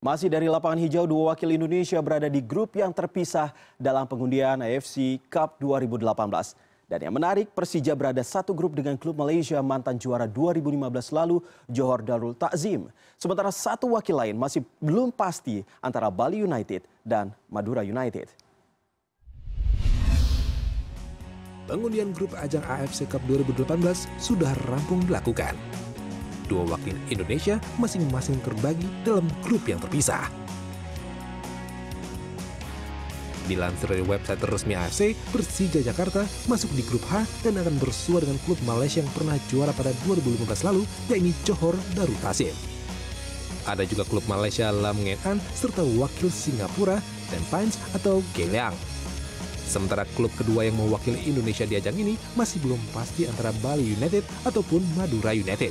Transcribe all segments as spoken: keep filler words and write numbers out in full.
Masih dari lapangan hijau, dua wakil Indonesia berada di grup yang terpisah dalam pengundian A F C Cup dua ribu delapan belas. Dan yang menarik, Persija berada satu grup dengan klub Malaysia mantan juara dua ribu lima belas lalu, Johor Darul Takzim. Sementara satu wakil lain masih belum pasti antara Bali United dan Madura United. Pengundian grup ajang A F C Cup dua ribu delapan belas sudah rampung dilakukan. Dua wakil Indonesia masing-masing terbagi dalam grup yang terpisah. Dilansir dari website resmi A F C, Persija Jakarta masuk di grup H dan akan bersua dengan klub Malaysia yang pernah juara pada dua ribu lima belas lalu, yakni Johor Darul Takzim. Ada juga klub Malaysia Lam Ngen An serta wakil Singapura dan Pines atau Geylang. Sementara klub kedua yang mewakili Indonesia di ajang ini masih belum pasti antara Bali United ataupun Madura United.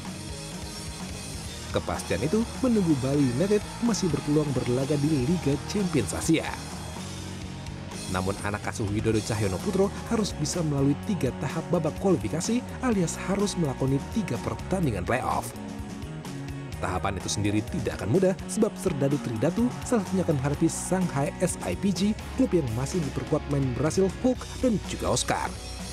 Kepastian itu menunggu Bali United masih berpeluang berlaga di Liga Champions Asia. Namun anak asuh Widodo Cahyono Putro harus bisa melalui tiga tahap babak kualifikasi alias harus melakoni tiga pertandingan playoff. Tahapan itu sendiri tidak akan mudah sebab Serdadu Tridatu salah satunya akan menghadapi Shanghai S I P G, klub yang masih diperkuat main Brasil Hulk dan juga Oscar.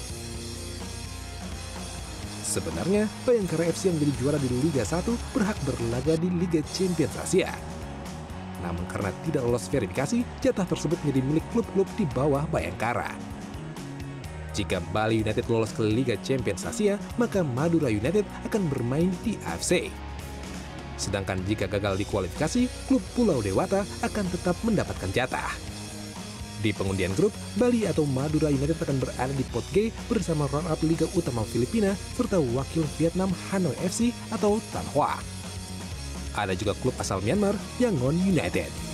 Sebenarnya, Bayangkara F C yang menjadi juara di Liga satu berhak berlaga di Liga Champions Asia. Namun karena tidak lolos verifikasi, jatah tersebut menjadi milik klub-klub di bawah Bayangkara. Jika Bali United lolos ke Liga Champions Asia, maka Madura United akan bermain di A F C. Sedangkan jika gagal di kualifikasi, klub Pulau Dewata akan tetap mendapatkan jatah. Di pengundian grup, Bali atau Madura United akan berada di pot G bersama runner-up Liga Utama Filipina serta wakil Vietnam Hanoi F C atau Tan Hoa. Ada juga klub asal Myanmar, Yangon United.